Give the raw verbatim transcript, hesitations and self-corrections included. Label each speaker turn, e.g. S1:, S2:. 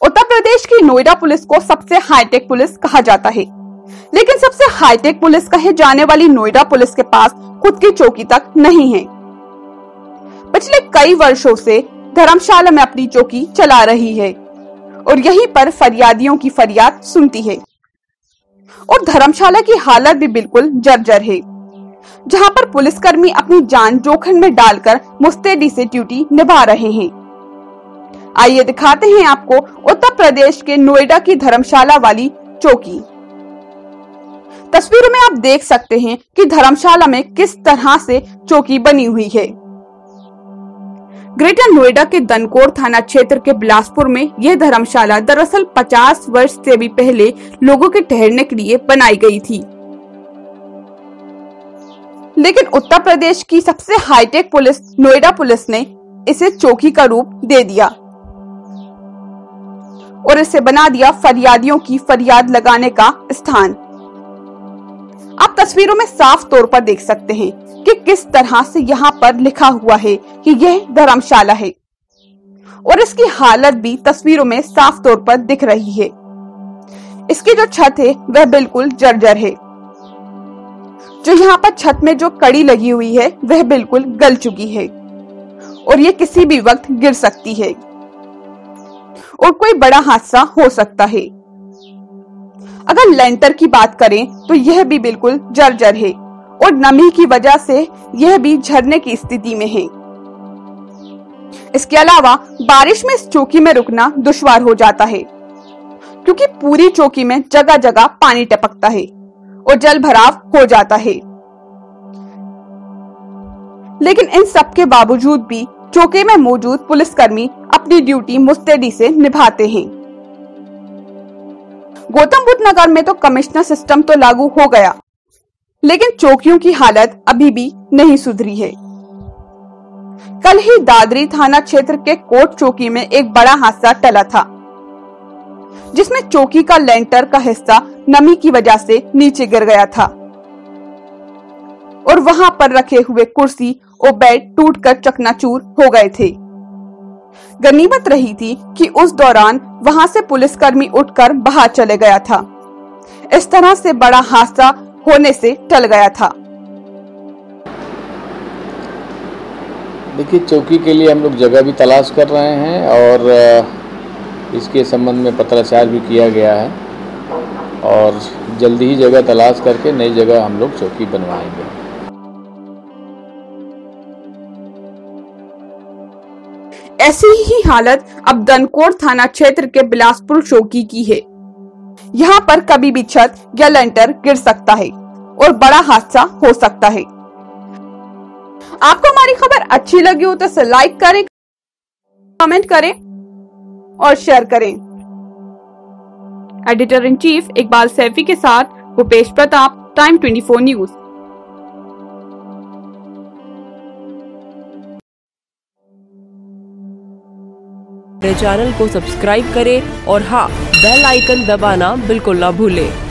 S1: उत्तर प्रदेश की नोएडा पुलिस को सबसे हाईटेक पुलिस कहा जाता है, लेकिन सबसे हाईटेक पुलिस कहे जाने वाली नोएडा पुलिस के पास खुद की चौकी तक नहीं है। पिछले कई वर्षों से धर्मशाला में अपनी चौकी चला रही है और यहीं पर फरियादियों की फरियाद सुनती है। और धर्मशाला की हालत भी बिल्कुल जर्जर है, जहां पर पुलिसकर्मी अपनी जान जोखिम में डालकर मुस्तैदी से ड्यूटी निभा रहे हैं। आइए दिखाते हैं आपको उत्तर प्रदेश के नोएडा की धर्मशाला वाली चौकी। तस्वीरों में आप देख सकते हैं कि धर्मशाला में किस तरह से चौकी बनी हुई है। ग्रेटर नोएडा के दनकोर थाना क्षेत्र के बिलासपुर में यह धर्मशाला दरअसल पचास वर्ष से भी पहले लोगों के ठहरने के लिए बनाई गई थी, लेकिन उत्तर प्रदेश की सबसे हाईटेक पुलिस नोएडा पुलिस ने इसे चौकी का रूप दे दिया और इसे बना दिया फरियादियों की फरियाद लगाने का स्थान। आप तस्वीरों में साफ तौर पर देख सकते हैं कि किस तरह से यहाँ पर लिखा हुआ है कि यह धर्मशाला है और इसकी हालत भी तस्वीरों में साफ तौर पर दिख रही है। इसकी जो छत है वह बिल्कुल जर्जर है। जो यहाँ पर छत में जो कड़ी लगी हुई है वह बिल्कुल गल चुकी है और ये किसी भी वक्त गिर सकती है और कोई बड़ा हादसा हो सकता है। अगर लेंटर की बात करें तो यह भी बिल्कुल जर्जर है और नमी की वजह से यह भी झरने की स्थिति में है। इसके अलावा बारिश में इस चौकी में रुकना दुश्वार हो जाता है, क्योंकि पूरी चौकी में जगह जगह पानी टपकता है और जल भराव हो जाता है। लेकिन इन सब के बावजूद भी चौकी में मौजूद पुलिसकर्मी अपनी ड्यूटी मुस्तैदी से निभाते हैं। गौतम बुद्ध नगर में तो कमिश्नर सिस्टम तो लागू हो गया, लेकिन चौकियों की हालत अभी भी नहीं सुधरी है। कल ही दादरी थाना क्षेत्र के कोट चौकी में एक बड़ा हादसा टला था, जिसमें चौकी का लेंटर का हिस्सा नमी की वजह से नीचे गिर गया था और वहां पर रखे हुए कुर्सी और बेड टूटकर चकनाचूर हो गए थे। गनीमत रही थी कि उस दौरान वहां से पुलिसकर्मी उठकर बाहर चले गया था। इस तरह से बड़ा हादसा होने से टल गया था।
S2: देखिए, चौकी के लिए हम लोग जगह भी तलाश कर रहे हैं और इसके संबंध में पत्राचार भी किया गया है और जल्दी ही जगह तलाश करके नई जगह हम लोग चौकी बनवाएंगे।
S1: ऐसी ही हालत अब दनकोर थाना क्षेत्र के बिलासपुर चौकी की है। यहाँ पर कभी भी छत या लेंटर गिर सकता है और बड़ा हादसा हो सकता है। आपको हमारी खबर अच्छी लगी हो तो इसे लाइक करें, कमेंट करें और शेयर करें। Editor in chief Iqbal Saifi के साथ Bhupesh Pratap, time twenty four news.
S3: मेरे चैनल को सब्सक्राइब करें और हाँ, बेल आइकन दबाना बिल्कुल ना भूलें।